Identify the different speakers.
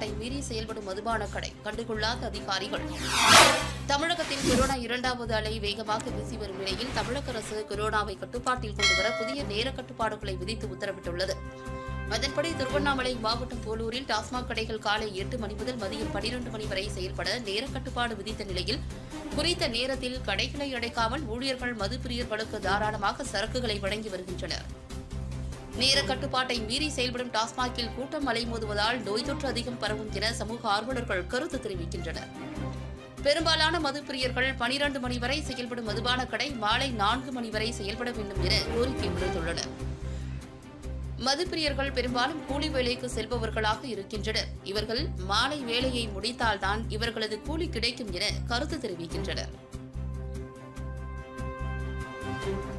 Speaker 1: கட்டுப்பாட்டை மீறி செயல்படும் மதுபான கடை கண்டுகொள்ளாத அதிகாரிகள். தமிழகத்தில் கொரோனா 2வது அலை வேகமாக வீசி வரும் நிலையில் தமிழக அரசு கொரோனாவை கட்டுப்பாட்டில் கொண்டுவர புதிய நேர கட்டுப்பாடுகளை விதித்து உத்தரவிட்டுள்ளது. அதன்படி திருவண்ணாமலை மாவட்டம் போலூரில் டாஸ்மாக் கடைகள் காலை 8 மணி முதல் மதியம் 12 மணி வரை செயல்பட நேர கட்டுப்பாடு விதித்த நிலையில் குறித்த நேரத்தில் கடைகளை அடைக்காமல் ஊழியர்கள் மதுப்பிரியர்களுக்கு தாராளமாக சரக்குகளை வழங்கி வருகின்றனர். நேர கட்டுப்பாட்டை மீறி செயல்படும் டாஸ்மாகில் கூட்டம் அலைமோதுவதால் நோய் தொற்று அதிகம் பரவும் என சமூக ஆர்வலர்கள் கருத்து தெரிவிக்கின்றனர். பெரும்பாலான மதுப்பிரியர்கள் 12 மணி வரை செயல்படும் மதுபான கடை மாலை 4 மணி வரை செயல்பட வேண்டும் என கோரிக்கை விடுத்துள்ளனர். மதுப்பிரியர்கள் பெரும்பாலும் கூலி வேலைக்கு செல்பவர்களாக இருக்கின்றனர். இவர்கள் மாலை வேலையை முடித்தால்தான் இவர்களது கூலி கிடைக்கும் என கருத்து தெரிவிக்கின்றனர்.